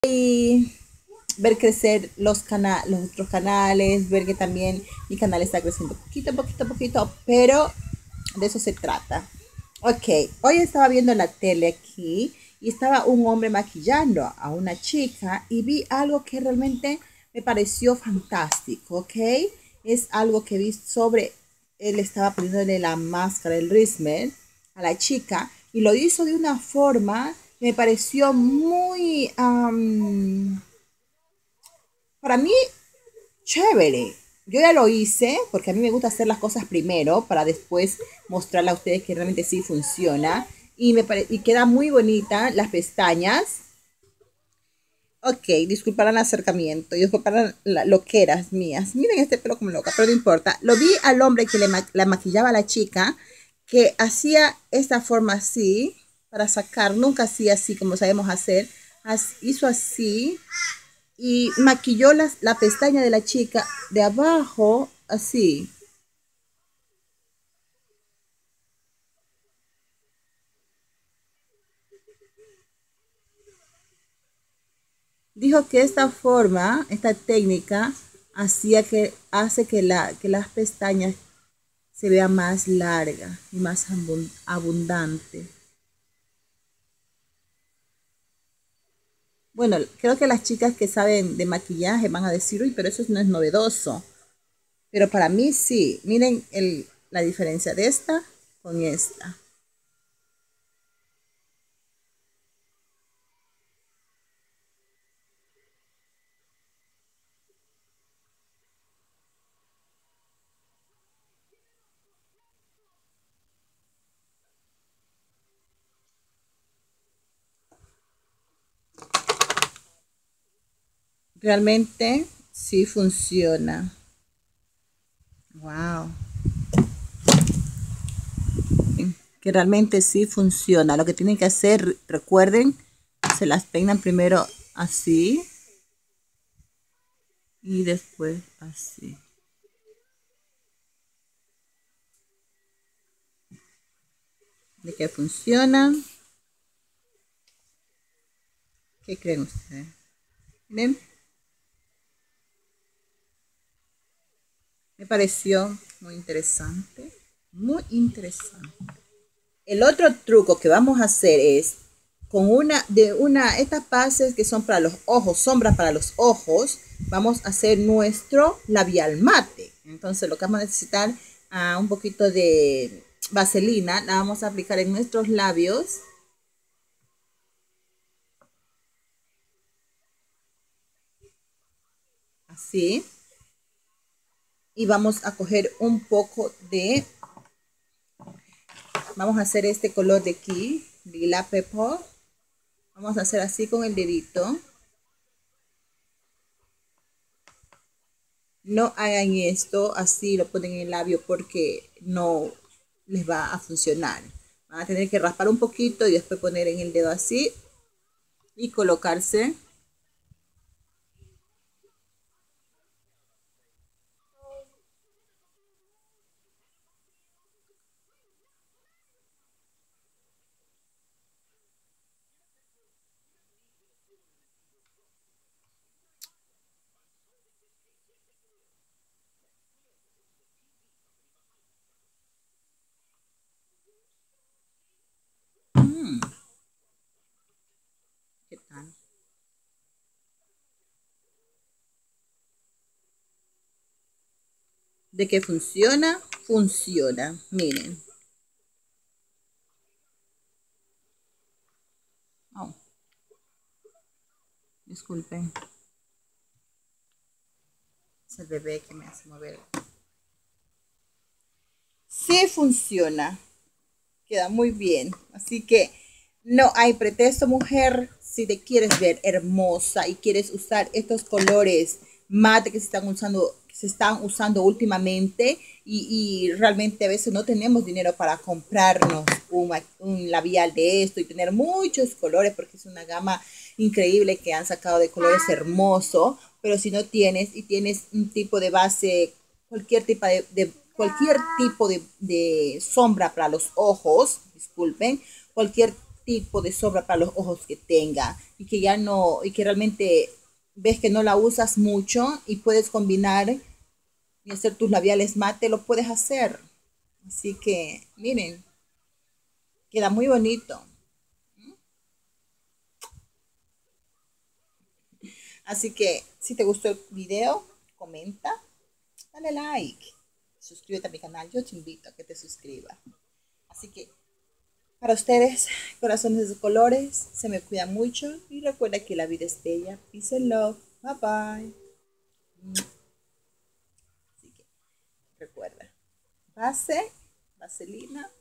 Y ver crecer los otros canales, ver que también mi canal está creciendo poquito, poquito, poquito, pero de eso se trata. Ok, hoy estaba viendo la tele aquí y estaba un hombre maquillando a una chica y vi algo que realmente me pareció fantástico, ¿ok? Es algo que vi sobre, él estaba poniéndole la máscara, el rímel a la chica y lo hizo de una forma que me pareció muy, para mí, chévere. Yo ya lo hice porque a mí me gusta hacer las cosas primero para después mostrarle a ustedes que realmente sí funciona. Y queda muy bonita las pestañas. Ok, disculparán el acercamiento y disculparán las loqueras mías. Miren este pelo como loca, pero no importa. Lo vi al hombre que la maquillaba a la chica, que hacía esta forma así para sacar, nunca hacía así como sabemos hacer. Hizo así y maquilló la pestaña de la chica de abajo así. Dijo que esta forma, esta técnica, hace que las pestañas se vean más largas y más abundante. Bueno, creo que las chicas que saben de maquillaje van a decir, uy, pero eso no es novedoso. Pero para mí sí. Miren la diferencia de esta con esta. Realmente sí funciona. Wow. Que realmente sí funciona. Lo que tienen que hacer, recuerden, se las peinan primero así y después así. ¿De qué funciona? ¿Qué creen ustedes? Miren, me pareció muy interesante. Muy interesante. El otro truco que vamos a hacer es con estas bases que son para los ojos, sombras para los ojos, vamos a hacer nuestro labial mate. Entonces lo que vamos a necesitar un poquito de vaselina, la vamos a aplicar en nuestros labios. Así. Y vamos a coger un poco vamos a hacer este color de aquí, lila pepper. Vamos a hacer así con el dedito. No hagan esto así, lo ponen en el labio porque no les va a funcionar. Van a tener que raspar un poquito y después poner en el dedo así y colocarse. ¿Qué tal? De que funciona, funciona. Miren. Oh, disculpen. Es el bebé que me hace mover. Sí funciona. Queda muy bien. Así que no hay pretexto, mujer. Si te quieres ver hermosa y quieres usar estos colores mate que se están usando últimamente y realmente a veces no tenemos dinero para comprarnos un labial de esto y tener muchos colores porque es una gama increíble que han sacado de colores hermosos, pero si no tienes y tienes un tipo de base, cualquier tipo de sombra para los ojos, disculpen, cualquier tipo de sombra para los ojos que tenga y que ya no, y que realmente ves que no la usas mucho y puedes combinar y hacer tus labiales mate, lo puedes hacer. Así que, miren, queda muy bonito. Así que, si te gustó el video, comenta, dale like, suscríbete a mi canal. Yo te invito a que te suscribas. Así que, para ustedes, corazones de colores, se me cuida mucho y recuerda que la vida es bella. Peace and love. Bye bye. Así que, recuerda, base, vaselina